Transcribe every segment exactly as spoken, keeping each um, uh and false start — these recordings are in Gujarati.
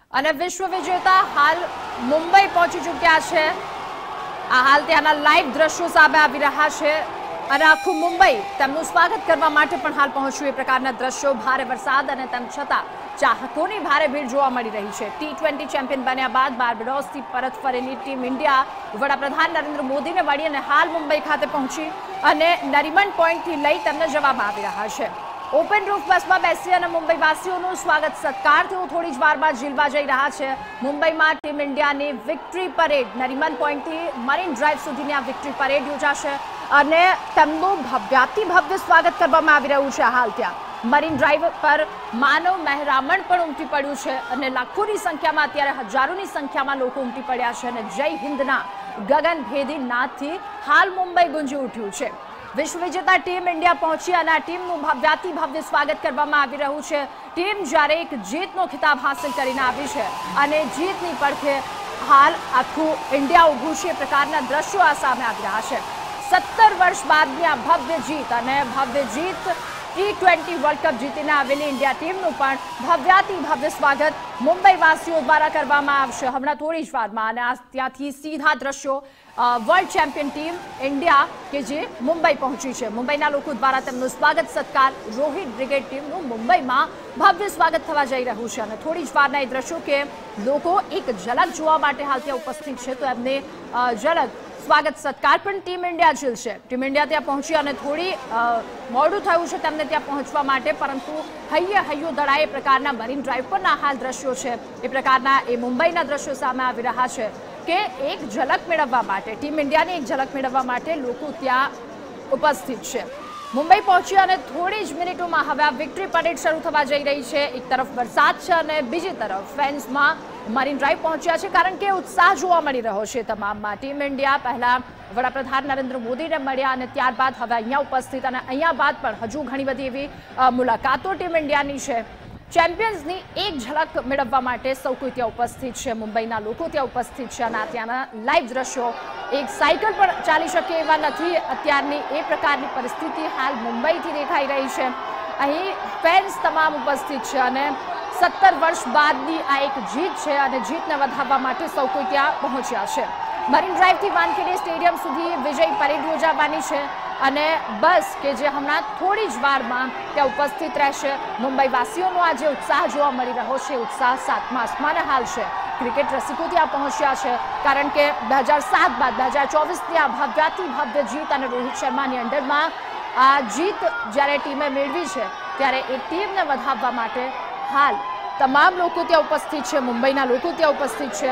અને વિશ્વ વિજેતા હાલ મુંબઈ પહોંચી ચૂક્યા છે। આ હાલ ત્યાંના લાઈવ દ્રશ્યો સામે આવી રહ્યા છે અને આખું મુંબઈ તેમનું સ્વાગત કરવા માટે પણ હાલ પહોંચ્યું। એ પ્રકારના દ્રશ્યો, ભારે વરસાદ અને તેમ છતાં ચાહકોની ભારે ભીડ જોવા મળી રહી છે। ટી ટ્વેન્ટી ચેમ્પિયન બન્યા બાદ બાર્બડોસથી પરત ફરેલી ટીમ ઇન્ડિયા વડાપ્રધાન નરેન્દ્ર મોદીને મળી અને હાલ મુંબઈ ખાતે પહોંચી અને નરીમન પોઈન્ટથી લઈ તેમને જવાબ આપી રહ્યા છે। ઓપન રૂફ બસમાં બેસી અને મુંબઈવાસીઓનું સ્વાગત સત્કાર તેઓ થોડી જ વારમાં ઝીલવા જઈ રહ્યા છે। મુંબઈમાં ટીમ ઇન્ડિયાની વિક્ટરી પરેડ નરીમન પોઈન્ટથી મરીન ડ્રાઈવ સુધીની આ વિક્ટરી પરેડ યોજાશે અને તેમનું ભવ્યાતિ ભવ્ય સ્વાગત કરવામાં આવી રહ્યું છે। હાલ ત્યાં મરીન ડ્રાઈવ પર માનવ મહેરામણ પણ ઉમટી પડ્યું છે અને લાખોની સંખ્યામાં, અત્યારે હજારોની સંખ્યામાં લોકો ઉમટી પડ્યા છે અને જય હિન્દના ગગનભેદી નાદથી હાલ મુંબઈ ગુંજી ઉઠ્યું છે। વિશ્વ વિજેતા ટીમ ઇન્ડિયા પહોંચી અને આ ટીમનું ભવ્યાતિ ભવ્ય સ્વાગત કરવામાં આવી રહ્યું છે। ટીમ જ્યારે એક જીતનો ખિતાબ હાંસલ કરીને આવી છે અને જીતની પડખે હાલ આખું ઇન્ડિયા ઊભું છે, એ પ્રકારના દ્રશ્યો આ સામે આવી રહ્યા છે। સત્તર વર્ષ બાદની આ ભવ્ય જીત અને ભવ્ય જીત ટી ટ્વેન્ટી વર્લ્ડ કપ જીતીને આવેલી ઇન્ડિયા ટીમનું પણ ભવ્યાતિ ભવ્ય સ્વાગત મુંબઈવાસીઓ દ્વારા કરવામાં આવશે હમણાં થોડી જ વારમાં। અને આ ત્યાંથી સીધા દ્રશ્યો વર્લ્ડ ચેમ્પિયન ટીમ ઇન્ડિયા કે જે મુંબઈ પહોંચી છે, મુંબઈના લોકો દ્વારા તેમનું સ્વાગત સત્કાર, રોહિત બ્રિગેડ ટીમનું મુંબઈમાં ભવ્ય સ્વાગત થવા જઈ રહ્યું છે। અને થોડી જ વારના એ દ્રશ્યો કે લોકો એક ઝલક જોવા માટે હાલ ત્યાં ઉપસ્થિત છે, તો એમને ઝલક સ્વાગત સત્કાર પણ ટીમ ઇન્ડિયા ઝીલશે। ટીમ ઇન્ડિયા ત્યાં પહોંચી અને થોડી મોડું થયું છે તેમને ત્યાં પહોંચવા માટે, પરંતુ હૈયે હૈયો દળાય એ પ્રકારના મરીન ડ્રાઈવ પરના હાલ દ્રશ્યો છે, એ પ્રકારના એ મુંબઈના દ્રશ્યો સામે આવી રહ્યા છે કે એક ઝલક મેળવવા માટે, ટીમ ઇન્ડિયાની એક ઝલક મેળવવા માટે લોકો ત્યાં ઉપસ્થિત છે। મુંબઈ પહોંચી અને થોડી જ મિનિટોમાં હવે આ વિક્ટરી પરેડ શરૂ થવા જઈ રહી છે। એક તરફ વરસાદ છે અને બીજી તરફ ફેન્સમાં મરીન ડ્રાઈવ પહોંચ્યા છે, કારણ કે ઉત્સાહ જોવા મળી રહ્યો છે તમામમાં। ટીમ ઇન્ડિયા પહેલા વડાપ્રધાન નરેન્દ્ર મોદીને મળ્યા અને ત્યારબાદ હવે અહીંયા ઉપસ્થિત અને અહીંયા બાદ પણ હજુ ઘણી બધી એવી મુલાકાતો ટીમ ઇન્ડિયાની છે। ચેમ્પિયન્સની એક ઝલક મેળવવા માટે સૌ કોઈ ત્યાં ઉપસ્થિત છે, મુંબઈના લોકો ત્યાં ઉપસ્થિત છે અને ત્યાંના લાઈવ દ્રશ્યો, એક સાયકલ પર ચાલી શકે એવા નથી અત્યારની એ પ્રકારની પરિસ્થિતિ હાલ મુંબઈથી દેખાઈ રહી છે। અહીં ફેન્સ તમામ ઉપસ્થિત છે અને સત્તર વર્ષ બાદની આ એક જીત છે અને જીતને વધારવા માટે સૌ કોઈ ત્યાં પહોંચ્યા છે। મરીન ડ્રાઈવથી વાનખેડે સ્ટેડિયમ સુધી વિજય પરેડ યોજાવાની છે અને બસ કે જે હમણાં થોડી જ વારમાં ત્યાં ઉપસ્થિત રહેશે। મુંબઈવાસીઓનો આ જે ઉત્સાહ જોવા મળી રહ્યો છે, ઉત્સાહ સાતમા આસમાને હાલ છે। ક્રિકેટ રસિકો ત્યાં પહોંચ્યા છે, કારણ કે બે હજાર સાત બાદ બે હજાર ચોવીસની આ ભવ્યાતિ ભવ્ય જીત અને રોહિત શર્માની અંડરમાં આ જીત જ્યારે ટીમે મેળવી છે, ત્યારે એ ટીમને વધાવવા માટે હાલ તમામ લોકો ત્યાં ઉપસ્થિત છે, મુંબઈના લોકો ત્યાં ઉપસ્થિત છે।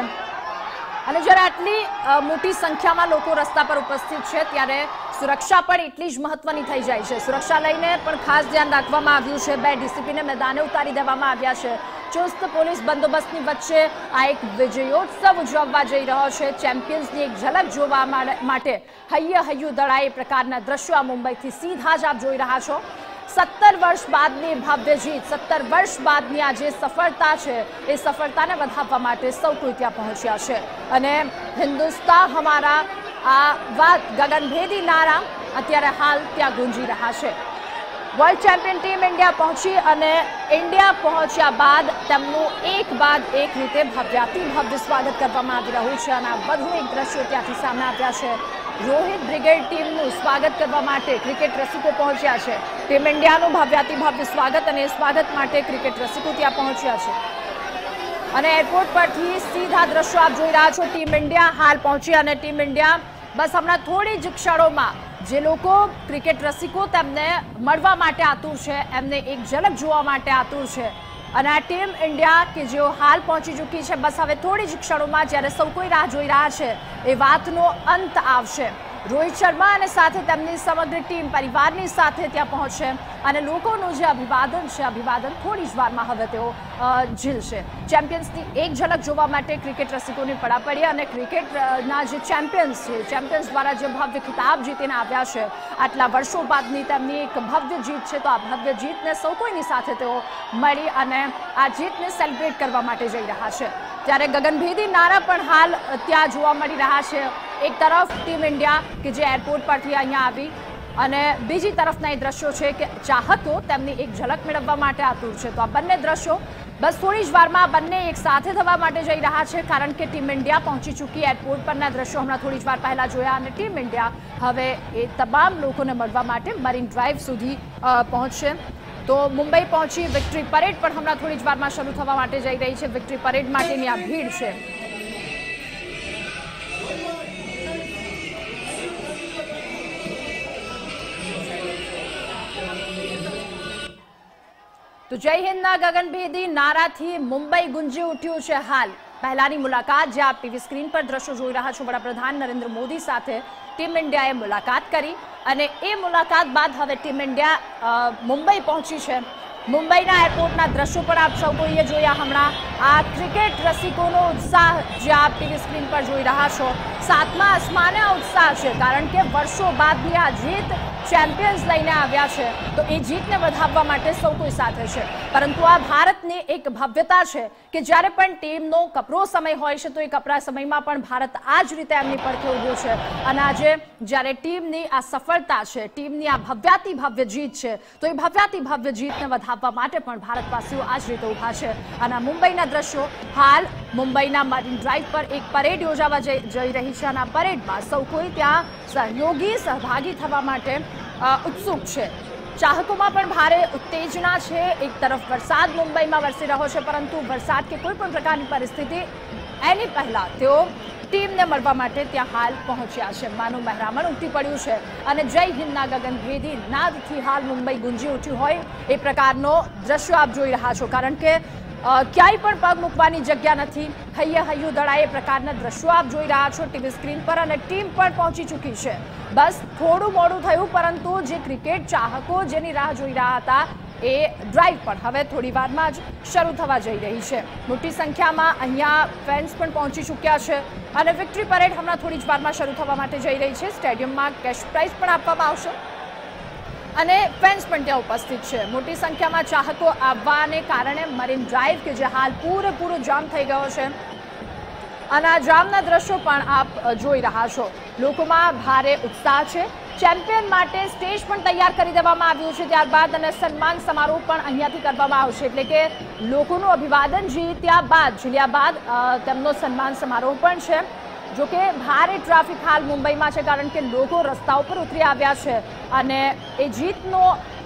અને જ્યારે આટલી મોટી સંખ્યામાં લોકો રસ્તા પર ઉપસ્થિત છે ત્યારે સુરક્ષા પણ એટલી જ મહત્વની થઈ જાય છે। સુરક્ષા લઈને પણ ખાસ ધ્યાન રાખવામાં આવ્યું છે। બે ડીસીપીને મેદાને ઉતારી દેવામાં આવ્યા છે। ચુસ્ત પોલીસ બંદોબસ્તની વચ્ચે આ એક વિજયોત્સવ ઉજવવા જઈ રહ્યો છે। ચેમ્પિયન્સની એક ઝલક જોવા માટે હૈયે હૈયું દળાય એ પ્રકારના દ્રશ્યો આ મુંબઈથી સીધા જ આપ જોઈ રહ્યા છો। સત્તર વર્ષ બાદની ભવ્ય જીત, સત્તર વર્ષ બાદની આ જે સફળતા છે, એ સફળતાને વધારવા માટે સૌ કોઈ ત્યાં પહોંચ્યા છે અને હિન્દુસ્તાન હમારા આ વાત ગગનભેદી નારા અત્યારે હાલ ત્યાં ગુંજી રહ્યા છે। વર્લ્ડ ચેમ્પિયન ટીમ ઇન્ડિયા પહોંચી અને ઇન્ડિયા પહોંચ્યા બાદ તેમનું એક બાદ એક રીતે ભવ્યાતિ ભવ્ય સ્વાગત કરવામાં આવી રહ્યું છે અને આ વધુ એક દ્રશ્યો ત્યાંથી સામે આવ્યા છે। રોહિત બ્રિગેડ ટીમનું સ્વાગત કરવા માટે ક્રિકેટ રસિકો પહોંચ્યા છે। ટીમ ઇન્ડિયાનું ભવ્યાતિ ભવ્ય સ્વાગત અને સ્વાગત માટે ક્રિકેટ રસિકો ત્યાં પહોંચ્યા છે અને એરપોર્ટ પરથી સીધા દ્રશ્યો આપ જોઈ રહ્યા છો। ટીમ ઇન્ડિયા હાલ પહોંચી અને ટીમ ઇન્ડિયા બસ હમણાં થોડી જ ક્ષણોમાં જે લોકો ક્રિકેટ રસિકો તેમને મળવા માટે આતુર છે, એમને એક ઝલક જોવા માટે આતુર છે અને આ ટીમ ઇન્ડિયા કે જેઓ હાલ પહોંચી ચૂકી છે, બસ હવે થોડી જ ક્ષણોમાં જ્યારે સૌ કોઈ રાહ જોઈ રહ્યા છે એ વાતનો અંત આવશે। રોહિત શર્મા અને સાથે તેમની સમગ્ર ટીમ પરિવારની સાથે ત્યાં પહોંચશે અને લોકોનું જે અભિવાદન છે, અભિવાદન થોડી જ વારમાં હવે તેઓ ઝીલશે। ચેમ્પિયન્સની એક ઝલક જોવા માટે ક્રિકેટ રસિકોની પડાપડી અને ક્રિકેટના જે ચેમ્પિયન્સ છે, ચેમ્પિયન્સ દ્વારા જે ભવ્ય ખિતાબ જીતીને આવ્યા છે, આટલા વર્ષો બાદની તેમની એક ભવ્ય જીત છે, તો આ ભવ્ય જીતને સૌ કોઈની સાથે તેઓ મળી અને આ જીતને સેલિબ્રેટ કરવા માટે જઈ રહ્યા છે। ત્યારે ગગનભેદી નારા પણ હાલ ત્યાં જોવા મળી રહ્યા છે। એક તરફ ટીમ ઇન્ડિયા કે જે એરપોર્ટ પરથી અહીંયા આવી અને બીજી તરફના એ દ્રશ્યો છે કે ચાહકો તેમની એક ઝલક મેળવવા માટે આતુર છે. તો આ બંને દ્રશ્યો બસ થોડી જ વારમાં બંને એક સાથે થવા માટે જઈ રહ્યા છે, કારણ કે ટીમ ઇન્ડિયા પહોંચી ચૂકી. એરપોર્ટ પરના દ્રશ્યો હમણાં થોડી જ વાર પહેલા જોયા અને ટીમ ઇન્ડિયા હવે એ તમામ લોકોને મળવા માટે મરીન ડ્રાઈવ સુધી પહોંચશે. તો મુંબઈ પહોંચી વિક્ટરી પરેડ પણ હમણાં થોડી જ વારમાં શરૂ થવા માટે જઈ રહી છે. વિક્ટરી પરેડ માટેની આ ભીડ છે. તો જય હિન્દના ગગનભેદી નારાથી મુંબઈ ગુંજી ઉઠ્યું છે. હાલ પહેલાની મુલાકાત જે આપ ટીવી સ્ક્રીન પર દ્રશ્યો જોઈ રહ્યા છો, વડાપ્રધાન નરેન્દ્ર મોદી સાથે ટીમ ઇન્ડિયાએ મુલાકાત કરી અને એ મુલાકાત બાદ હવે ટીમ ઇન્ડિયા મુંબઈ પહોંચી છે. મુંબઈના એરપોર્ટના દ્રશ્યો પણ આપ સૌ કોઈએ જોયા. હમણાં આ ક્રિકેટ રસિકોનો ઉત્સાહ જે આપ ટીવી સ્ક્રીન પર જોઈ રહ્યા છો, સાતમા આસમાને આ ઉત્સાહ છે, કારણ કે વર્ષો બાદની આ જીત ચેમ્પિયન્સ લઈને આવ્યા છે. તો એ જીતને વધાવવા માટે સૌ કોઈ સાથે છે. પરંતુ આ ભારતની એક ભવ્યતા છે કે જ્યારે પણ ટીમનો કપરો સમય હોય છે તો એ કપરા સમયમાં પણ ભારત આ જ રીતે એમની પડખે ઊભું છે. અને આજે જ્યારે ટીમની આ સફળતા છે, ટીમની આ ભવ્યાતિ ભવ્ય જીત છે, તો એ ભવ્યાતિ ભવ્ય જીતને વધાવવા માટે પણ ભારતવાસીઓ આ જ રીતે ઊભા છે. અને મુંબઈના દ્રશ્યો હાલ મુંબઈના મરીન ડ્રાઈવ પર એક પરેડ યોજાવા જઈ રહી છે અને આ પરેડમાં સૌ કોઈ ત્યાં સહયોગી સહભાગી થવા માટે ઉત્સુક છે. ચાહકોમાં પણ ભારે ઉત્તેજના છે. એક તરફ વરસાદ મુંબઈમાં વરસી રહ્યો છે, પરંતુ વરસાદ કે કોઈ પણ પ્રકારની પરિસ્થિતિ એની પહેલા તેઓ ટીમને મળવા માટે ત્યાં હાલ પહોંચ્યા છે. માનું મહેરામણ ઉમટી પડ્યું છે અને જય હિન્દના ગગનભેદી નાદથી હાલ મુંબઈ ગુંજી ઉઠ્યું હોય એ પ્રકારનો દ્રશ્યો આપ જોઈ રહ્યા છો, કારણ કે ક્યાંય પણ પગ મૂકવાની જગ્યા નથી. હૈયે હૈયું દળાય એ પ્રકારના દ્રશ્યો આપ જોઈ રહ્યા છો ટીવી સ્ક્રીન પર અને ટીમ પણ પહોંચી ચૂકી છે. બસ થોડું મોડું થયું, પરંતુ જે ક્રિકેટ ચાહકો જેની રાહ જોઈ રહ્યા હતા એ ડ્રાઈવ પણ હવે થોડી વારમાં જ શરૂ થવા જઈ રહી છે. મોટી સંખ્યામાં અહીંયા ફેન્સ પણ પહોંચી ચૂક્યા છે અને વિક્ટરી પરેડ હમણાં થોડી જ વારમાં શરૂ થવા માટે જઈ રહી છે. સ્ટેડિયમમાં કેશ પ્રાઇઝ પણ આપવામાં આવશે અને ફેન્સ પણ ત્યાં ઉપસ્થિત છે. મોટી સંખ્યામાં ચાહકો આવવાને કારણે મરીન ડ્રાઈવ કે જે હાલ પૂરેપૂરો જામ થઈ ગયો છે અને આ જામના દ્રશ્યો પણ આપ જોઈ રહ્યા છો. લોકોમાં ભારે ઉત્સાહ છે. ચેમ્પિયન માટે સ્ટેજ પણ તૈયાર કરી દેવામાં આવ્યું છે. ત્યારબાદ અને સન્માન સમારોહ પણ અહીંયાથી કરવામાં આવશે, એટલે કે લોકોનું અભિવાદન જીત્યા બાદ ઝીલ્યા બાદ તેમનો સન્માન સમારોહ પણ છે. જો કે ભારે ટ્રાફિક હાલ મુંબઈમાં છે, કારણ કે લોકો રસ્તા ઉપર ઉતરી આવ્યા છે અને એ જીતનો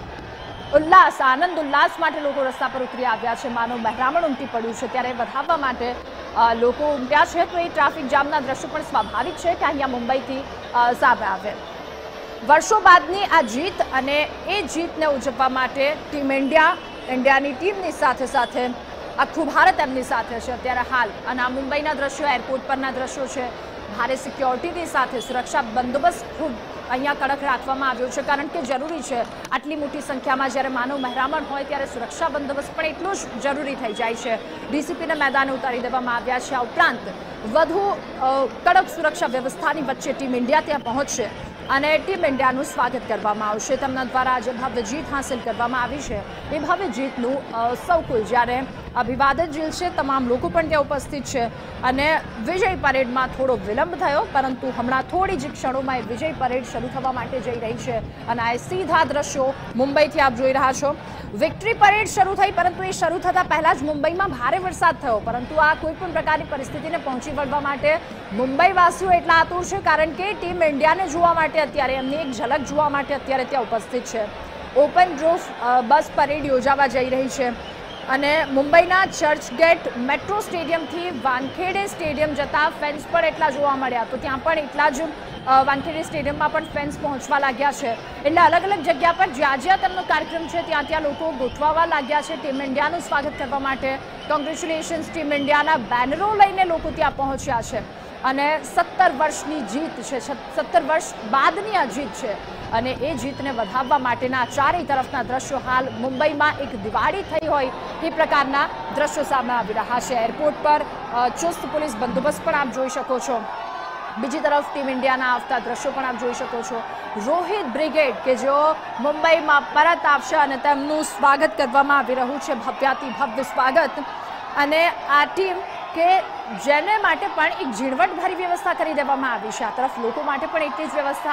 ઉલ્લાસ આનંદ ઉલ્લાસ માટે લોકો રસ્તા પર ઉતરી આવ્યા છે. માનું મહેરામણ ઉમટી પડ્યું છે, ત્યારે વધાવવા માટે લોકો ઉમટ્યા છે. તો એ ટ્રાફિક જામના દ્રશ્યો પણ સ્વાભાવિક છે કે અહીંયા મુંબઈથી સામે આવે. વર્ષો બાદની આ જીત અને એ જીતને ઉજવવા માટે ટીમ ઇન્ડિયા ઇન્ડિયાની ટીમની સાથે સાથે આખું ભારત એમની સાથે છે અત્યારે હાલ. અને આ મુંબઈના દ્રશ્યો, એરપોર્ટ પરના દ્રશ્યો છે. ભારે સિક્યોરિટીની સાથે સુરક્ષા બંદોબસ્ત ખૂબ અહીંયા કડક રાખવામાં આવ્યો છે, કારણ કે જરૂરી છે. આટલી મોટી સંખ્યામાં જ્યારે માનવ મહેરામણ હોય ત્યારે સુરક્ષા બંદોબસ્ત પણ એટલું જ જરૂરી થઈ જાય છે. ડીસીપીને મેદાને ઉતારી દેવામાં આવ્યા છે. આ ઉપરાંત વધુ કડક સુરક્ષા વ્યવસ્થાની વચ્ચે ટીમ ઇન્ડિયા ત્યાં પહોંચશે અને ટીમ ઇન્ડિયાનું સ્વાગત કરવામાં આવશે. તેમના દ્વારા આજે ભવ્ય જીત હાંસલ કરવામાં આવી છે. એ ભવ્ય જીતનું સૌ કોઈ જ્યારે અભિવાદન ઝીલશે, તમામ લોકો પણ ત્યાં ઉપસ્થિત છે અને વિજય પરેડમાં થોડો વિલંબ થયો, પરંતુ હમણાં થોડી જ ક્ષણોમાં એ વિજય પરેડ શરૂ થવા માટે જઈ રહી છે. અને આ સીધા દ્રશ્યો મુંબઈથી આપ જોઈ રહ્યા છો. વિક્ટરી પરેડ શરૂ થઈ, પરંતુ એ શરૂ થતાં પહેલા જ મુંબઈમાં ભારે વરસાદ થયો. પરંતુ આ કોઈ પણ પ્રકારની પરિસ્થિતિને પહોંચી વળવા માટે મુંબઈવાસીઓ એટલા આતુર છે, કારણ કે ટીમ ઇન્ડિયાને જોવા માટે અત્યારે એમની એક ઝલક જોવા માટે અત્યારે ત્યાં ઉપસ્થિત છે. ઓપન રૂફ બસ પરેડ યોજાવા જઈ રહી છે અને મુંબઈના ચર્ચગેટ મેટ્રો સ્ટેડિયમથી વાનખેડે સ્ટેડિયમ જતા ફેન્સ પણ એટલા જોવા મળ્યા. તો ત્યાં પણ એટલા જ વાનખેડે સ્ટેડિયમમાં પણ ફેન્સ પહોંચવા લાગ્યા છે. એટલે અલગ અલગ જગ્યા પર જ્યાં જ્યાં તેમનો કાર્યક્રમ છે ત્યાં ત્યાં લોકો ગોઠવાવા લાગ્યા છે ટીમ ઇન્ડિયાનું સ્વાગત કરવા માટે. કોંગ્રેચ્યુલેશન્સ ટીમ ઇન્ડિયાના બેનરો લઈને લોકો ત્યાં પહોંચ્યા છે અને સત્તર વર્ષની જીત છે, સત્તર વર્ષ બાદની આ જીત છે અને એ જીતને વધાવવા માટેના ચારેય તરફના દ્રશ્યો હાલ મુંબઈમાં એક દિવાળી થઈ હોય એ પ્રકારના દ્રશ્યો સામે આવી રહ્યા છે. એરપોર્ટ પર ચુસ્ત પોલીસ બંદોબસ્ત પણ આપ જોઈ શકો છો. બીજી તરફ ટીમ ઇન્ડિયાના આવતા દ્રશ્યો પણ આપ જોઈ શકો છો. રોહિત બ્રિગેડ કે જેઓ મુંબઈમાં પરત આવશે અને તેમનું સ્વાગત કરવામાં આવી રહ્યું છે, ભવ્યાતિ ભવ્ય સ્વાગત. અને આ ટીમ કે જેને માટે પણ એક ઝીણવટભરી વ્યવસ્થા કરી દેવામાં આવી છે. આ તરફ લોકો માટે પણ એટલી જ વ્યવસ્થા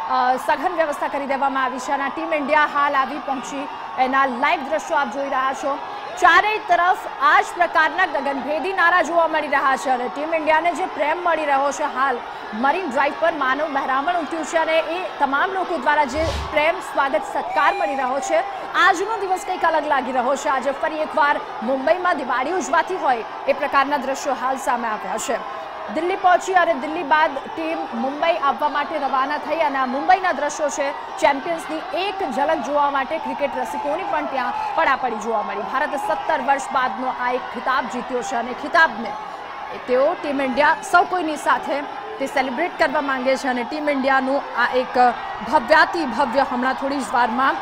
સઘન વ્યવસ્થા કરી દેવામાં આવી છે અને ટીમ ઇન્ડિયા હાલ આવી પહોંચી એના લાઈવ દ્રશ્યો આપ જોઈ રહ્યા છો। ચારેય તરફ આ જ પ્રકારના ગગનભેદી નારા જોવા મળી રહ્યા છે અને ટીમ ઇન્ડિયાને જે પ્રેમ મળી રહ્યો છે હાલ મરીન ડ્રાઈવ પર માનવ મહેરામણ ઉમટ્યું છે અને એ તમામ લોકો દ્વારા જે પ્રેમ સ્વાગત સત્કાર મળી રહ્યો છે આજનો દિવસ કંઈક અલગ લાગી રહ્યો છે। આજે ફરી એકવાર મુંબઈમાં દિવાળી ઉજવાતી હોય એ પ્રકારના દ્રશ્યો હાલ સામે આવ્યા છે। દિલ્હી પહોંચી અને દિલ્હી બાદ ટીમ મુંબઈ આવવા માટે રવાના થઈ અને આ મુંબઈના દ્રશ્યો છે ચેમ્પિયન્સની એક ઝલક જોવા માટે ક્રિકેટ રસિકોની પણ ત્યાં પડાપડી જોવા મળી। ભારતે સત્તર વર્ષ બાદનો આ એક ખિતાબ જીત્યો છે અને ખિતાબને તેઓ ટીમ ઇન્ડિયા સૌ કોઈની સાથે તે સેલિબ્રેટ કરવા માંગે છે અને ટીમ ઇન્ડિયાનું આ એક ભવ્યાતિ ભવ્ય હમણાં થોડી જ વારમાં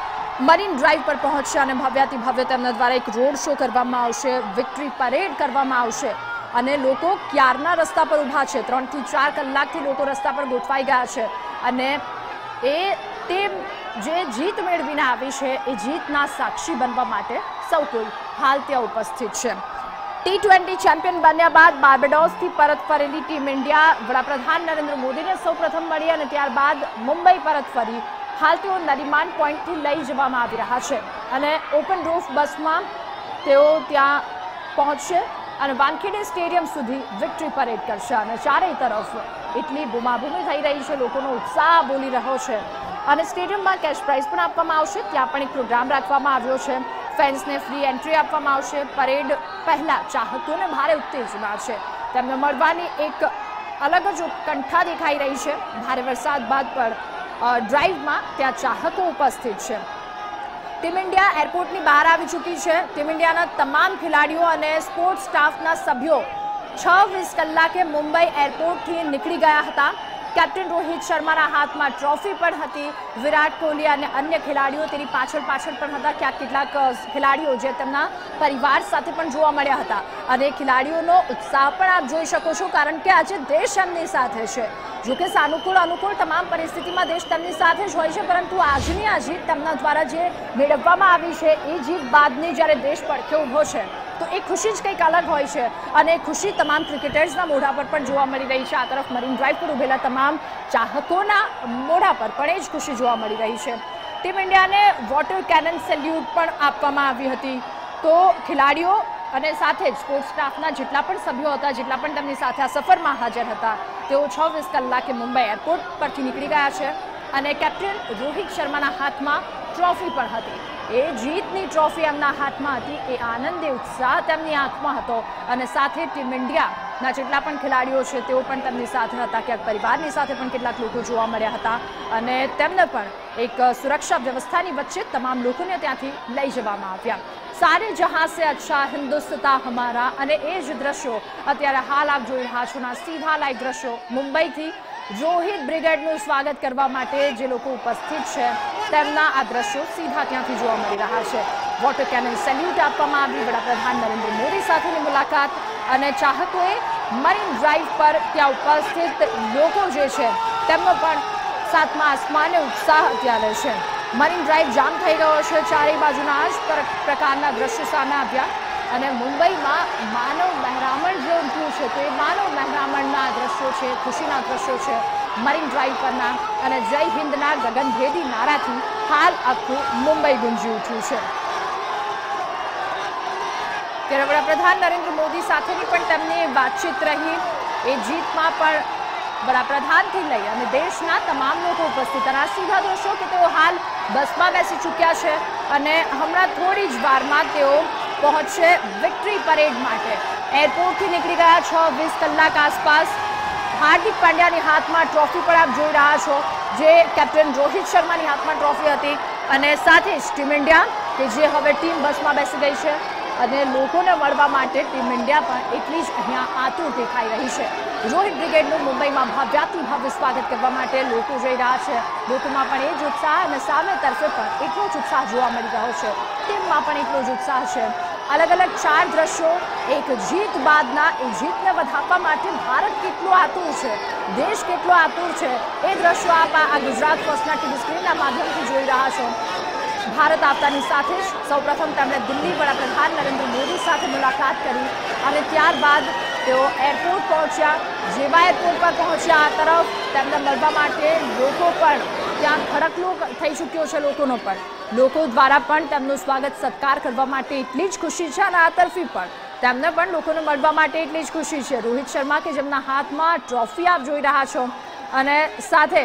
મરીન ડ્રાઈવ પર પહોંચશે અને ભવ્યાતિ ભવ્ય તેમના દ્વારા એક રોડ શો કરવામાં આવશે, વિક્ટરી પરેડ કરવામાં આવશે અને લોકો ક્યારના રસ્તા પર ઊભા છે। ત્રણ થી ચાર કલાકથી લોકો રસ્તા પર ગોઠવાઈ ગયા છે અને એ તે જે જીત મેળવીને આવી છે એ જીતના સાક્ષી બનવા માટે સૌ કોઈ હાલ ત્યાં ઉપસ્થિત છે। ટી ટ્વેન્ટી ચેમ્પિયન બન્યા બાદ બાર્બેડોસથી પરત ફરેલી ટીમ ઇન્ડિયા વડાપ્રધાન નરેન્દ્ર મોદીને સૌ પ્રથમ મળી અને ત્યારબાદ મુંબઈ પરત ફરી હાલ તેઓ નરીમાન પોઈન્ટથી લઈ જવામાં આવી રહ્યા છે અને ઓપન રૂફ બસમાં તેઓ ત્યાં પહોંચશે અને વાનખેડે સ્ટેડિયમ સુધી વિક્ટરી પરેડ કરશે અને ચારેય તરફ એટલી બૂમાબૂમી થઈ રહી છે, લોકોનો ઉત્સાહ બોલી રહ્યો છે અને સ્ટેડિયમમાં કેશ પ્રાઇઝ પણ આપવામાં આવશે। ત્યાં પણ એક પ્રોગ્રામ રાખવામાં આવ્યો છે, ફેન્સને ફ્રી એન્ટ્રી આપવામાં આવશે। પરેડ પહેલા ચાહકોને ભારે ઉત્તેજના છે, તેમને મળવાની એક અલગ જ ઉત્કંઠા દેખાઈ રહી છે। ભારે વરસાદ બાદ પણ ડ્રાઈવમાં ત્યાં ચાહકો ઉપસ્થિત છે। ટીમ ઇન્ડિયા એરપોર્ટની બહાર આવી ચૂકી છે। ટીમ ઇન્ડિયાના તમામ ખેલાડીઓ અને સ્પોર્ટ્સ સ્ટાફના સભ્યો છ વીસ કલાકે મુંબઈ એરપોર્ટથી નીકળી ગયા હતા। કેપ્ટન રોહિત શર્માના હાથમાં ટ્રોફી પણ હતી। વિરાટ કોહલી અને અન્ય ખેલાડીઓ તેની પાછળ પાછળ પણ હતા। ક્યાંક કેટલાક ખેલાડીઓ જે તેમના પરિવાર સાથે પણ જોવા મળ્યા હતા અને ખેલાડીઓનો ઉત્સાહ પણ આપ જોઈ શકો છો કારણ કે આજે દેશ એમની સાથે છે। જોકે સાનુકૂળ અનુકૂળ તમામ પરિસ્થિતિમાં દેશ તેમની સાથે જ હોય છે પરંતુ આજની આ જીત તેમના દ્વારા જે મેળવવામાં આવી છે એ જીત બાદની જ્યારે દેશ પડખે ઊભો છે તો એ ખુશી જ કંઈક અલગ હોય છે અને એ ખુશી તમામ ક્રિકેટર્સના મોઢા પર પણ જોવા મળી રહી છે। આ તરફ મરીન ડ્રાઈવ પર ઉભેલા તમામ ચાહકોના મોઢા પર પણ એ જ ખુશી જોવા મળી રહી છે। ટીમ ઇન્ડિયાને વોટર કેનન સેલ્યુટ પણ આપવામાં આવી હતી તો ખેલાડીઓ અને સાથે જ સ્પોર્ટ્સ સ્ટાફના જેટલા પણ સભ્યો હતા, જેટલા પણ તેમની સાથે આ સફરમાં હાજર હતા તેઓ છવ્વીસ કલાકે મુંબઈ એરપોર્ટ પરથી નીકળી ગયા છે અને કેપ્ટન રોહિત શર્માના હાથમાં ટ્રોફી પણ હતી। એ જીતની ટ્રોફી એમના હાથમાં હતી, એ આનંદ એ ઉત્સાહ તેમની આંખમાં હતો અને સાથે ટીમ ઇન્ડિયાના જેટલા પણ ખેલાડીઓ છે તેઓ પણ તેમની સાથે હતા। ક્યાંક પરિવારની સાથે પણ કેટલાક લોકો જોવા મળ્યા હતા અને તેમને પણ એક સુરક્ષા વ્યવસ્થાની વચ્ચે તમામ લોકોને ત્યાંથી લઈ જવામાં આવ્યા। सारे जहां से अच्छा हिंदुस्तान हमारा અને એ જ દ્રશ્યો અત્યારે હાલ આપ જોઈ રહ્યા છો ના સીધા લાઈવ દ્રશ્યો મુંબઈથી રોહિત બ્રિગેડનું સ્વાગત કરવા માટે જે લોકો ઉપસ્થિત છે તેમના આ દ્રશ્યો સીધા ત્યાંથી જોવા મળી રહ્યા છે। વોટર કેનન સેલ્યુટ આપવામાં આવી, વડાપ્રધાન નરેન્દ્ર મોદી સાથેની મુલાકાત અને ચાહકોએ મરીન ડ્રાઈવ પર ત્યાં ઉપસ્થિત લોકો જે છે તેમનો પણ સાતમા આસમાને ઉત્સાહ અત્યારે છે। મરીન ડ્રાઈવ જામ થઈ ગયો છે, ચારેય બાજુના આ જ પ્રકારના દ્રશ્યો સામે આવ્યા અને મુંબઈમાં માનવ મહેરામણ જે ઉમટ્યું છે તો એ માનવ મહેરામણના દ્રશ્યો છે, ખુશીના દ્રશ્યો છે મરીન ડ્રાઈવ પરના અને જય હિન્દના ગગનભેદી નારાથી હાલ આખું મુંબઈ ગુંજી ઉઠ્યું છે। ત્યારે વડાપ્રધાન નરેન્દ્ર મોદી સાથેની પણ તેમની વાતચીત રહી। એ જીતમાં પણ વડાપ્રધાનથી લઈ અને દેશના તમામ લોકો ઉપસ્થિત અને આ સીધા દ્રશ્યો કે તેઓ હાલ બસમાં બેસી ચૂક્યા છે અને હમણાં થોડી જ વારમાં તેઓ પહોંચશે વિક્ટરી પરેડ માટે। એરપોર્ટથી નીકળી ગયા છ વીસ કલાક આસપાસ। હાર્દિક પાંડ્યાની હાથમાં ટ્રોફી પણ આપ જોઈ રહ્યા છો જે કેપ્ટન રોહિત શર્માની હાથમાં ટ્રોફી હતી અને સાથે જ ટીમ ઇન્ડિયા કે જે હવે ટીમ બસમાં બેસી ગઈ છે અને લોકોને મળવા માટે ટીમ ઇન્ડિયા પણ એટલી જ અહીંયા આતુર દેખાઈ રહી છે। રોહિત બ્રિગેડનું મુંબઈમાં ભવ્યાતિ ભવ્ય સ્વાગત કરવા માટે લોકો જઈ રહ્યા છે। લોકોમાં પણ એ જ ઉત્સાહ અને સામે તરફે પણ એટલો જ ઉત્સાહ જોવા મળી રહ્યો છે, ટીમમાં પણ એટલો જ ઉત્સાહ છે। અલગ અલગ ચાર દ્રશ્યો એક જીત બાદના એ જીતને વધાવવા માટે ભારત કેટલો આતુર છે, દેશ કેટલો આતુર છે એ દ્રશ્યો આપ આ ગુજરાત ફર્સ્ટના ટીવી સ્ક્રીનના માધ્યમથી જોઈ રહ્યા છો। ભારત આવતાની સાથે જ સૌપ્રથમ તેમણે દિલ્હી વડાપ્રધાન નરેન્દ્ર મોદી સાથે મુલાકાત કરી અને ત્યારબાદ તેઓ એરપોર્ટ પહોંચ્યા। જેવા એરપોર્ટ પર પહોંચ્યા આ તરફ તેમને મળવા માટે લોકો પણ ત્યાં ખડકલો થઈ ચૂક્યો છે। લોકોનો પણ લોકો દ્વારા પણ તેમનું સ્વાગત સત્કાર કરવા માટે એટલી જ ખુશી છે અને આ તરફી પણ તેમને પણ લોકોને મળવા માટે એટલી જ ખુશી છે। રોહિત શર્મા કે જેમના હાથમાં ટ્રોફી આપ જોઈ રહ્યા છો અને સાથે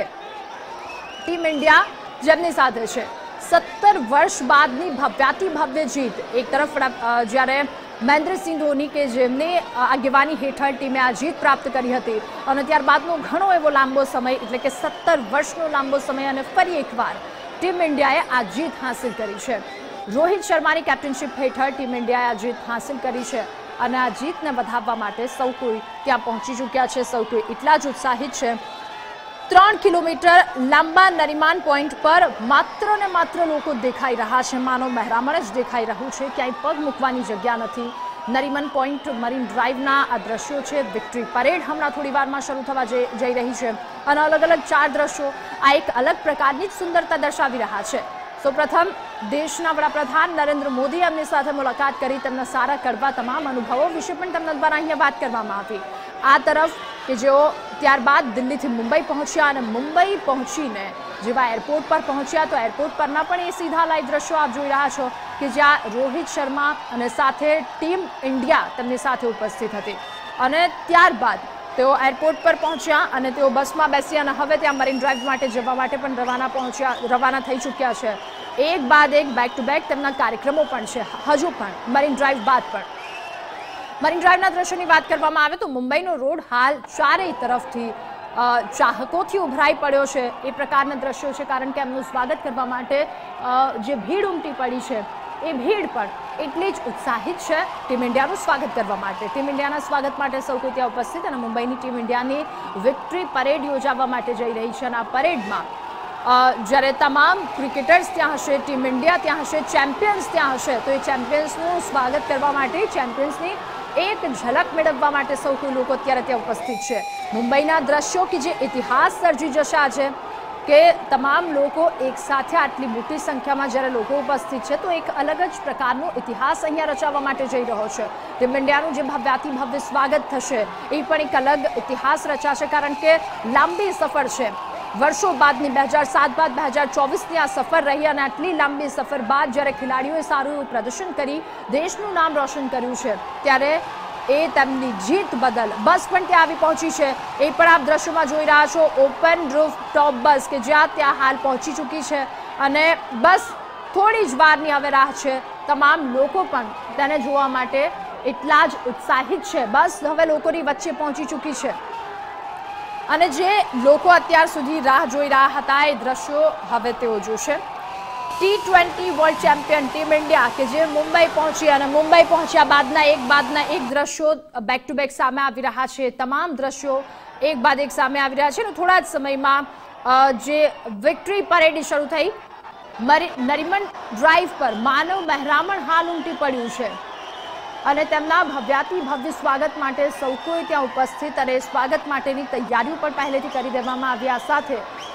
ટીમ ઇન્ડિયા જેમની સાથે છે સત્તર વર્ષ બાદની ભવ્યાતિ ભવ્ય જીત। એક તરફ જ્યારે મહેન્દ્રસિંહ ધોની કે જેમની આગેવાની હેઠળ ટીમે આ જીત પ્રાપ્ત કરી હતી અને ત્યારબાદનો ઘણો એવો લાંબો સમય એટલે કે સત્તર વર્ષનો લાંબો સમય અને ફરી એકવાર ટીમ ઇન્ડિયાએ આ જીત હાંસિલ કરી છે। રોહિત શર્માની કેપ્ટનશિપ હેઠળ ટીમ ઇન્ડિયાએ આ જીત હાંસિલ કરી છે અને આ જીતને વધાવવા માટે સૌ કોઈ ત્યાં પહોંચી ચૂક્યા છે। સૌ કોઈ એટલા જ ઉત્સાહિત છે। ત્રણ કિલોમીટર લાંબા નરીમાન પોઈન્ટ પર માત્ર ને માત્ર લોકો દેખાઈ રહ્યા છે। માનો મહેરામણ જ દેખાઈ રહ્યું છે, ક્યાંય પગ મૂકવાની જગ્યા નથી। નરીમન પોઈન્ટ મરીન ડ્રાઈવના આ દ્રશ્યો છે। વિક્ટરી પરેડ હમણાં થોડી વારમાં શરૂ થવા જઈ રહી છે અને અલગ અલગ ચાર દ્રશ્યો આ એક અલગ પ્રકારની જ સુંદરતા દર્શાવી રહ્યા છે। સૌપ્રથમ દેશના વડાપ્રધાન નરેન્દ્ર મોદી એમની સાથે મુલાકાત કરી તેમના સારા કડવા તમામ અનુભવો વિશે પણ તેમના દ્વારા અહીંયા વાત કરવામાં આવી। આ તરફ કે જેઓ ત્યારબાદ દિલ્હીથી મુંબઈ પહોંચ્યા અને મુંબઈ પહોંચીને જેવા એરપોર્ટ પર પહોંચ્યા તો એરપોર્ટ પરના પણ એ સીધા લાઈવ દ્રશ્યો આપ જોઈ રહ્યા છો કે જ્યાં રોહિત શર્મા અને સાથે ટીમ ઇન્ડિયા તેમની સાથે ઉપસ્થિત હતી અને ત્યારબાદ તેઓ એરપોર્ટ પર પહોંચ્યા અને તેઓ બસમાં બેસી અને હવે ત્યાં મરીન ડ્રાઈવ માટે જવા માટે પણ રવાના પહોંચ્યા રવાના થઈ ચૂક્યા છે। એક બાદ એક બેક ટુ બેક તેમના કાર્યક્રમો પણ છે હજુ પણ મરીન ડ્રાઈવ બાદ પણ। મરીન ડ્રાઈવના દ્રશ્યોની વાત કરવામાં આવે તો મુંબઈનો રોડ હાલ ચારેય તરફથી ચાહકોથી ઉભરાઈ પડ્યો છે એ પ્રકારના દ્રશ્યો છે કારણ કે એમનું સ્વાગત કરવા માટે જે ભીડ ઉમટી પડી છે એ ભીડ પણ એટલી જ ઉત્સાહિત છે ટીમ ઇન્ડિયાનું સ્વાગત કરવા માટે। ટીમ ઇન્ડિયાના સ્વાગત માટે સૌ કોઈ ત્યાં ઉપસ્થિત અને મુંબઈની ટીમ ઇન્ડિયાની વિક્ટરી પરેડ યોજવા માટે જઈ રહી છે અને આ પરેડમાં જ્યારે તમામ ક્રિકેટર્સ ત્યાં હશે, ટીમ ઇન્ડિયા ત્યાં હશે, ચેમ્પિયન્સ ત્યાં હશે તો એ ચેમ્પિયન્સનું સ્વાગત કરવા માટે ચેમ્પિયન્સની એક ઝલક મેળવવા માટે સૌ કોઈ લોકો અત્યારે ત્યાં ઉપસ્થિત છે। મુંબઈના દ્રશ્યો કે જે ઇતિહાસ સર્જી જશે આજે કે તમામ લોકો એક સાથે આટલી મોટી સંખ્યામાં જ્યારે લોકો ઉપસ્થિત છે તો એક અલગ જ પ્રકારનો ઇતિહાસ અહીંયા રચાવવા માટે જઈ રહ્યો છે। ટીમ ઇન્ડિયાનું જે ભવ્યાતિ ભવ્ય સ્વાગત થશે એ પણ એક અલગ ઇતિહાસ રચાશે કારણ કે લાંબી સફર છે। વર્ષો બાદની બે હજાર સાત બાદ બે હજાર ચોવીસની આ સફર રહી અને આટલી લાંબી સફર બાદ જ્યારે ખેલાડીઓએ સારું એવું પ્રદર્શન કરી દેશનું નામ રોશન કર્યું છે ત્યારે એ તેમની જીત બદલ બસ પણ ત્યાં આવી પહોંચી છે। એ પણ આપ દ્રશ્યોમાં જોઈ રહ્યા છો ઓપન રૂફ ટોપ બસ કે જ્યાં ત્યાં હાલ પહોંચી ચૂકી છે અને બસ થોડી જ વારની હવે રાહ છે। તમામ લોકો પણ તેને જોવા માટે એટલા જ ઉત્સાહિત છે। બસ હવે લોકોની વચ્ચે પહોંચી ચૂકી છે અને જે લોકો અત્યાર સુધી રાહ જોઈ રહ્યા હતા એ દ્રશ્યો હવે તેઓ જોશે। T twenty world champion team India કે જે મુંબઈ પહોંચી અને મુંબઈ પહોંચ્યા બાદના એક બાદના એક દ્રશ્યો બેક ટુ બેક સામે આવી રહ્યા છે। તમામ દ્રશ્યો એક બાદ એક સામે આવી રહ્યા છે અને થોડા જ સમયમાં જે વિક્ટરી પરેડ શરૂ થઈ નરીમન ડ્રાઈવ પર માનવ મહેરામણ હાલ ઉમટી પડ્યું છે અને તેમના ભવ્યાતિ ભવ્ય સ્વાગત માટે સૌ કોઈ ત્યાં ઉપસ્થિત અને સ્વાગત માટેની તૈયારીઓ પણ પહેલેથી કરી દેવામાં આવી। આ સાથે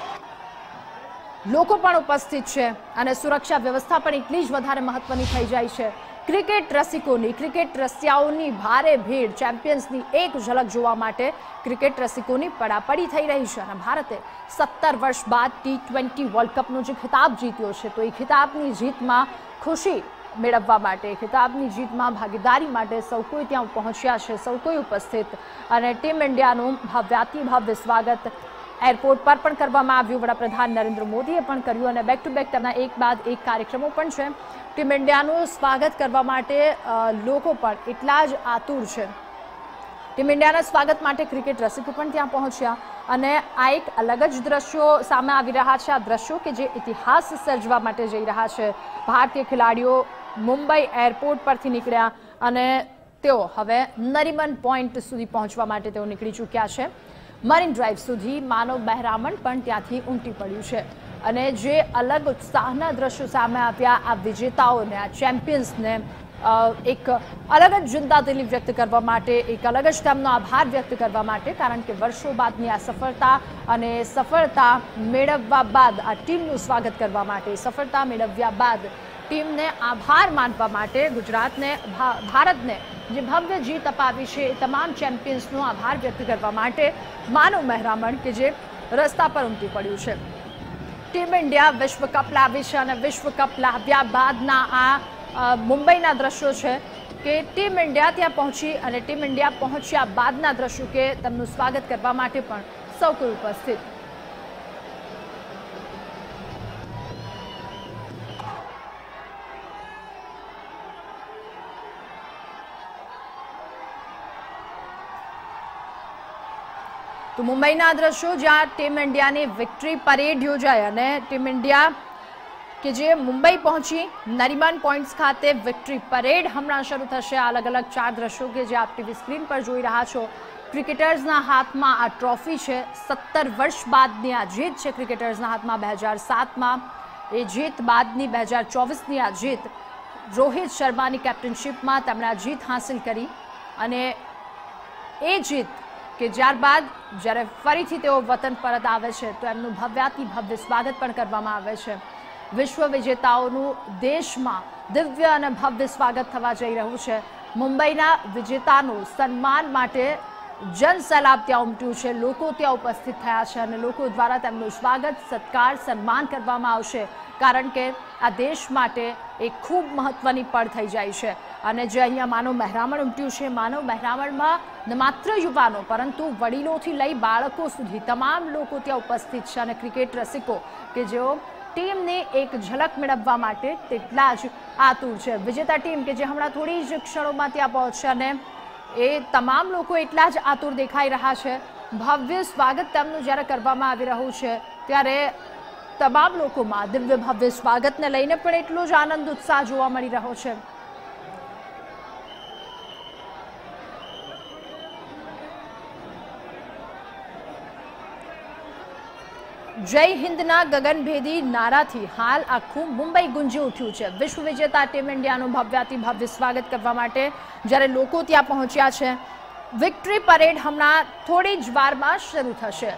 લોકો પણ ઉપસ્થિત છે અને સુરક્ષા વ્યવસ્થા પણ એટલી જ વધારે મહત્વની થઈ જાય છે। ક્રિકેટ રસિકોની ક્રિકેટ રસિયાઓની ભારે ભીડ ચેમ્પિયન્સની એક ઝલક જોવા માટે ક્રિકેટ રસિકોની પડાપડી થઈ રહી છે અને ભારતે સત્તર વર્ષ બાદ ટી ટ્વેન્ટી વર્લ્ડ કપનો જે ખિતાબ જીત્યો છે તો એ ખિતાબની જીતમાં ખુશી મેળવવા માટે ખિતાબની જીતમાં ભાગીદારી માટે સૌ કોઈ ત્યાં પહોંચ્યા છે, સૌ કોઈ ઉપસ્થિત અને ટીમ ઇન્ડિયાનું ભવ્યાતિ ભવ્ય સ્વાગત એરપોર્ટ પર પણ કરવામાં આવ્યું। વડાપ્રધાન નરેન્દ્ર મોદીએ પણ કર્યું અને બેક ટુ બેક તેમના એક બાદ એક કાર્યક્રમો પણ છે। ટીમ ઇન્ડિયાનું સ્વાગત કરવા માટે લોકો પણ એટલા જ આતુર છે। ટીમ ઇન્ડિયાના સ્વાગત માટે ક્રિકેટ રસિકો પણ ત્યાં પહોંચ્યા અને આ એક અલગ જ દ્રશ્યો સામે આવી રહ્યા છે। આ દ્રશ્યો કે જે ઇતિહાસ સર્જવા માટે જઈ રહ્યા છે। ભારતીય ખેલાડીઓ મુંબઈ એરપોર્ટ પરથી નીકળ્યા અને તેઓ હવે નરીમન પોઈન્ટ સુધી પહોંચવા માટે તેઓ નીકળી ચૂક્યા છે। મરીન ડ્રાઈવ સુધી માનવ બહેરામણ પણ ત્યાંથી ઉમટી પડ્યું છે અને જે અલગ ઉત્સાહના દ્રશ્યો સામે આવ્યા આ વિજેતાઓને આ ચેમ્પિયન્સને એક અલગ જ જિંદાદિલી વ્યક્ત કરવા માટે એક અલગ જ તેમનો આભાર વ્યક્ત કરવા માટે કારણ કે વર્ષો બાદની આ સફળતા અને સફળતા મેળવવા બાદ આ ટીમનું સ્વાગત કરવા માટે સફળતા મેળવ્યા બાદ ટીમને આભાર માનવા માટે ગુજરાતને ભારતને જે ભવ્ય જીત અપાવી છે એ તમામ ચેમ્પિયન્સનો આભાર વ્યક્ત કરવા માટે માનવ મહેરામણ કે જે રસ્તા પર ઉમટી પડ્યું છે। ટીમ ઇન્ડિયા વિશ્વ કપ લાવી છે અને વિશ્વ કપ લાવ્યા બાદના આ મુંબઈના દ્રશ્યો છે કે ટીમ ઇન્ડિયા ત્યાં પહોંચી અને ટીમ ઇન્ડિયા પહોંચ્યા બાદના દ્રશ્યો કે તેમનું સ્વાગત કરવા માટે પણ સૌ કોઈ ઉપસ્થિત। તો મુંબઈના દ્રશ્યો જ્યાં ટીમ ઇન્ડિયાની વિક્ટરી પરેડ યોજાઈ અને ટીમ ઇન્ડિયા કે જે મુંબઈ પહોંચી નરીમન પોઈન્ટ્સ ખાતે વિક્ટરી પરેડ હમણાં શરૂ થશે। અલગ અલગ ચાર દ્રશ્યો કે જે આપ ટીવી સ્ક્રીન પર જોઈ રહ્યા છો। ક્રિકેટર્સના હાથમાં આ ટ્રોફી છે, સત્તર વર્ષ બાદની આ જીત છે ક્રિકેટર્સના હાથમાં। બે હજાર સાતમાં એ જીત બાદની બે હજાર ચોવીસની આ જીત રોહિત શર્માની કેપ્ટનશીપમાં તેમણે આ જીત હાંસિલ કરી અને એ જીત કે ત્યારબાદ જ્યારે ફરીથી તેઓ વતન પરત આવે છે તો એમનું ભવ્યાતિ ભવ્ય સ્વાગત પણ કરવામાં આવે છે। વિશ્વ વિજેતાઓનું દેશમાં દિવ્ય અને ભવ્ય સ્વાગત થવા જઈ રહ્યું છે। મુંબઈના વિજેતાનું સન્માન માટે જનસેલાબ ત્યાં ઉમટ્યું છે, લોકો ત્યાં ઉપસ્થિત થયા છે અને લોકો દ્વારા તેમનું સ્વાગત સત્કાર સન્માન કરવામાં આવશે કારણ કે આ દેશ માટે એક ખૂબ મહત્વની પળ થઈ જાય છે। અને જે અહીંયા માનવ મહેરામણ ઉમટ્યું છે, માનવ મહેરામણમાં ન માત્ર યુવાનો પરંતુ વડીલોથી લઈ બાળકો સુધી તમામ લોકો ત્યાં ઉપસ્થિત છે અને ક્રિકેટ રસિકો કે જેઓ ટીમની એક ઝલક મેળવવા માટે તેટલા જ આતુર છે। વિજેતા ટીમ કે જે હમણાં થોડી જ ક્ષણોમાં ત્યાં પહોંચશે અને એ તમામ લોકો એટલા જ આતુર દેખાઈ રહ્યા છે। ભવ્ય સ્વાગત તેમનું જ્યારે કરવામાં આવી રહ્યું છે ત્યારે તમામ લોકોમાં દિવ્ય ભવ્ય સ્વાગતને લઈને પણ એટલો જ આનંદ ઉત્સાહ જોવા મળી રહ્યો છે। જય હિન્દના ગગનભેદી નારાથી હાલ આખું મુંબઈ ગુંજી ઉઠ્યું છે। વિશ્વ વિજેતા ટીમ ઇન્ડિયાનું ભવ્યાતિ ભવ્ય સ્વાગત કરવા માટે જ્યારે લોકો ત્યાં પહોંચ્યા છે, વિક્ટરી પરેડ હમણાં થોડી જ વારમાં શરૂ થશે।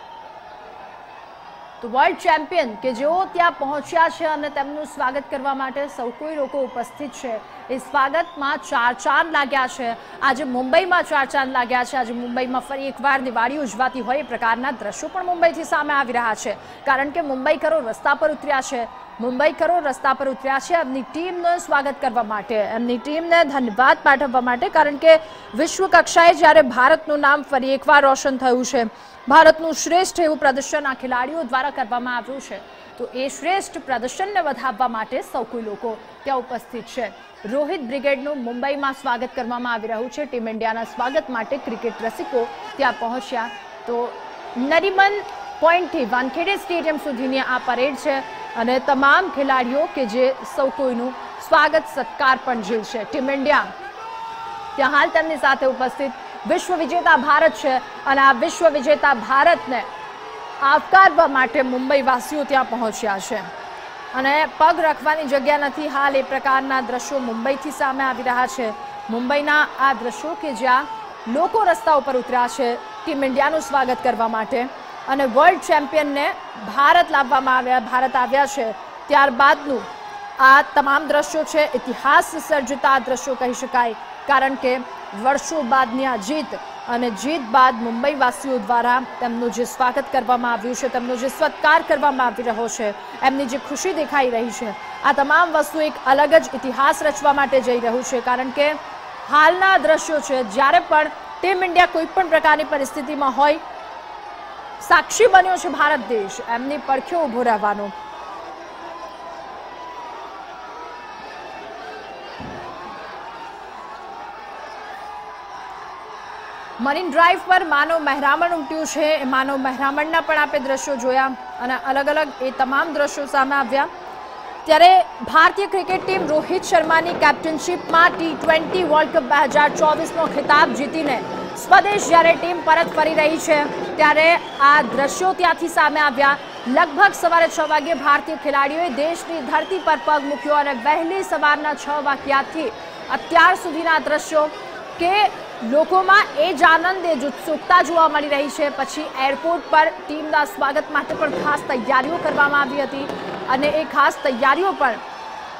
તો વર્લ્ડ ચેમ્પિયન કે જેઓ ત્યાં પહોંચ્યા છે અને તેમનું સ્વાગત કરવા માટે સૌ કોઈ લોકો ઉપસ્થિત છે। એ સ્વાગતમાં ચાર ચાંદ લાગ્યા છે। આજે મુંબઈમાં ચાર ચાંદ લાગ્યા છે। આજે મુંબઈમાં ફરી એકવાર દિવાળી ઉજવાતી હોય એ પ્રકારના દ્રશ્યો પણ મુંબઈથી સામે આવી રહ્યા છે કારણ કે મુંબઈકરો રસ્તા પર ઉતર્યા છે। મુંબઈકરો રસ્તા પર ઉતર્યા છે એમની ટીમનું સ્વાગત કરવા માટે, એમની ટીમને ધન્યવાદ પાઠવવા માટે કારણ કે વિશ્વ કક્ષાએ જ્યારે ભારતનું નામ ફરી એકવાર રોશન થયું છે, ભારતનું શ્રેષ્ઠ એવું પ્રદર્શન આ ખેલાડીઓ દ્વારા કરવામાં આવ્યું છે તો એ શ્રેષ્ઠ પ્રદર્શનને વધાવવા માટે સૌ કોઈ લોકો ત્યાં ઉપસ્થિત છે। રોહિત બ્રિગેડનું મુંબઈમાં સ્વાગત કરવામાં આવી રહ્યું છે। ટીમ ઇન્ડિયાના સ્વાગત માટે ક્રિકેટ રસિકો ત્યાં પહોંચ્યા તો નરીમન પોઈન્ટથી વાનખેડે સ્ટેડિયમ સુધીની આ પરેડ છે અને તમામ ખેલાડીઓ કે જે સૌ કોઈનું સ્વાગત સત્કાર પણ ઝીલશે। ટીમ ઇન્ડિયા ત્યાં હાલ તેમની સાથે ઉપસ્થિત વિશ્વ વિજેતા ભારત છે અને આ વિશ્વ વિજેતા ભારતને આવકારવા માટે મુંબઈવાસીઓ ત્યાં પહોંચ્યા છે અને પગ રાખવાની જગ્યા નથી। હાલ એ પ્રકારના દ્રશ્યો મુંબઈથી સામે આવી રહ્યા છે। મુંબઈના આ દ્રશ્યો કે જ્યાં લોકો રસ્તા ઉપર ઉતર્યા છે ટીમ ઇન્ડિયાનું સ્વાગત કરવા માટે અને વર્લ્ડ ચેમ્પિયનને ભારત લાવવામાં આવ્યા ભારત આવ્યા છે ત્યારબાદનું આ તમામ દ્રશ્યો છે। ઇતિહાસ સર્જતા દ્રશ્યો કહી શકાય કારણ કે વર્ષો બાદની આ જીત અને જીત બાદ મુંબઈવાસીઓ દ્વારા તેમનું જે સ્વાગત કરવામાં આવ્યું છે, તેમનો જે સત્કાર કરવામાં આવી રહ્યો છે, એમની જે ખુશી દેખાઈ રહી છે, આ તમામ વસ્તુ એક અલગ જ ઇતિહાસ રચવા માટે જઈ રહ્યું છે કારણ કે હાલના દ્રશ્યો છે જ્યારે પણ ટીમ ઇન્ડિયા કોઈ પણ પ્રકારની પરિસ્થિતિમાં હોય, સાક્ષી બન્યો છે ભારત દેશ એમની પડખે ઊભો રહેવાનો। મરીન ડ્રાઈવ પર માનવ મહેરામણ ઉમટ્યું છે। એ માનવ મહેરામણના પણ આપણે દ્રશ્યો જોયા અને અલગ અલગ એ તમામ દ્રશ્યો સામે આવ્યા ત્યારે ભારતીય ક્રિકેટ ટીમ રોહિત શર્માની કેપ્ટનશીપમાં ટી ટ્વેન્ટી વર્લ્ડ કપ બે હજાર ચોવીસનો ખિતાબ જીતીને સ્વદેશ જ્યારે ટીમ પરત ફરી રહી છે ત્યારે આ દ્રશ્યો ત્યાંથી સામે આવ્યા। લગભગ સવારે છ વાગ્યે ભારતીય ખેલાડીઓએ દેશની ધરતી પર પગ મૂક્યો અને વહેલી સવારના છ વાગ્યાથી અત્યાર સુધીના દ્રશ્યો કે લોકોમાં એ જ આનંદ એ જ ઉત્સુકતા જોવા મળી રહી છે। પછી એરપોર્ટ પર ટીમના સ્વાગત માટે પણ ખાસ તૈયારીઓ કરવામાં આવી હતી અને એ ખાસ તૈયારીઓ પણ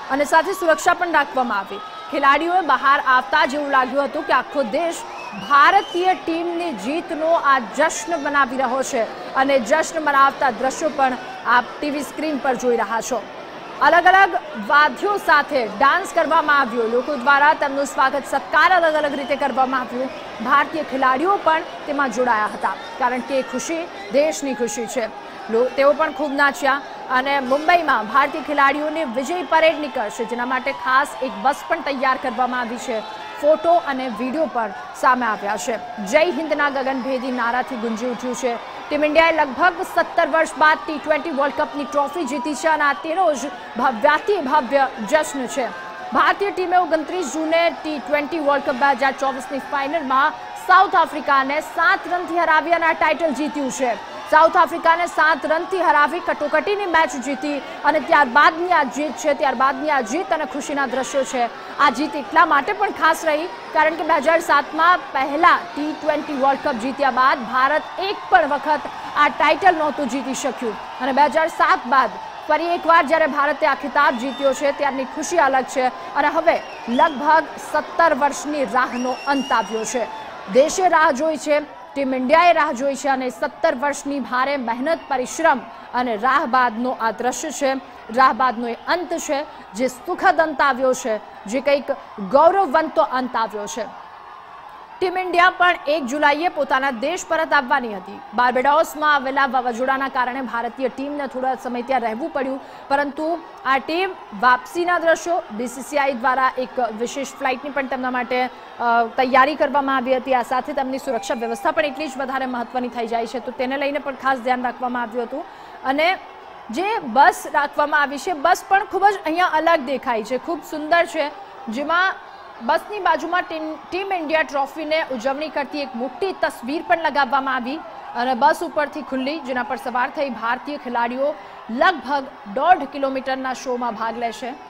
અને સાથે સુરક્ષા પણ રાખવામાં આવી। ખેલાડીઓએ બહાર આવતા જેવું લાગ્યું હતું કે આખો દેશ ભારતીય ટીમની જીતનો આ જશ્ન મનાવી રહ્યો છે અને જશ્ન મનાવતા દ્રશ્યો પણ આપ ટીવી સ્ક્રીન પર જોઈ રહ્યા છો। अलग अलग वाद्यों साथे डांस करवामां आव्यो, लोको द्वारा तेमनुं स्वागत सत्कार अलग अलग रीते करवामां आव्यो। भारतीय खिलाड़ीओ पण तेमां जोडाया हता कारण के खुशी देशनी खुशी छे। तेओ पण खूब नाच्या અને મુંબઈમાં ભારતીય ખેલાડીઓની વિજય પરેડ નીકળશે, જેના માટે ખાસ એક બસ પણ તૈયાર કરવામાં આવી છે। ફોટો અને વિડીયો પણ સામે આવ્યા છે। જય હિન્દના ગગનભેદી નારાથી ગુંજી ઉઠ્યું છે। ટીમ ઇન્ડિયાએ લગભગ સત્તર વર્ષ બાદ ટી ટ્વેન્ટી વર્લ્ડ કપની ટ્રોફી જીતી છે અને આ તેનો જ ભવ્યાતિ ભવ્ય જશ્ન છે। ભારતીય ટીમે ઓગણત્રીસ જૂને ટી ટ્વેન્ટી વર્લ્ડ કપ બે હજાર ચોવીસની ફાઇનલમાં સાઉથ આફ્રિકાને સાત રનથી હરાવી અને આ ટાઇટલ જીત્યું છે। સાઉથ આફ્રિકાને સાત રનથી હરાવી કટોકટીની મેચ જીતી અને ત્યારબાદની આ જીત છે ત્યારબાદની આ જીત અને ખુશીના દ્રશ્યો છે। આ જીત એટલા માટે પણ ખાસ રહી કારણ કે બે હજાર સાતમાં પહેલા ટી ટ્વેન્ટી વર્લ્ડ કપ જીત્યા બાદ ભારત એક પણ વખત આ ટાઇટલ નહોતું જીતી શક્યું અને બે હજાર સાત બાદ ફરી એકવાર જ્યારે ભારતે આ ખિતાબ જીત્યો છે ત્યારની ખુશી અલગ છે અને હવે લગભગ સત્તર વર્ષની રાહનો અંત આવ્યો છે। દેશે રાહ જોઈ છે, ટીમ ઇન્ડિયાએ રાહ જોઈ છે અને સત્તર વર્ષની ભારે મહેનત, પરિશ્રમ અને રાહ બાદનો આ દ્રશ્ય છે, રાહ બાદનો એ અંત છે જે સુખદ અંત આવ્યો છે, જે કંઈક ગૌરવવંતો અંત આવ્યો છે। ટીમ ઇન્ડિયા પણ એક જુલાઈએ પોતાના દેશ પરત આવવાની હતી। બાર્બેડોસમાં આવેલા વાવાઝોડાના કારણે ભારતીય ટીમને થોડા સમય ત્યાં રહેવું પડ્યું, પરંતુ આ ટીમ વાપસીના દ્રશ્યો બીસીસીઆઈ દ્વારા એક વિશેષ ફ્લાઇટની પણ તેમના માટે તૈયારી કરવામાં આવી હતી। આ સાથે તેમની સુરક્ષા વ્યવસ્થા પણ એટલી જ વધારે મહત્વની થઈ જાય છે, તો તેને લઈને પણ ખાસ ધ્યાન રાખવામાં આવ્યું હતું અને જે બસ રાખવામાં આવી છે બસ પણ ખૂબ જ અહીંયા અલગ દેખાય છે, ખૂબ સુંદર છે, જેમાં બસની બાજુમાં ટીમ ટીમ ઇન્ડિયા ટ્રોફીને ઉજવણી કરતી એક મોટી તસવીર પણ લગાવવામાં આવી અને બસ ઉપરથી ખુલ્લી, જેના પર સવાર થઈ ભારતીય ખેલાડીઓ લગભગ દોઢ કિલોમીટરના શોમાં ભાગ લેશે।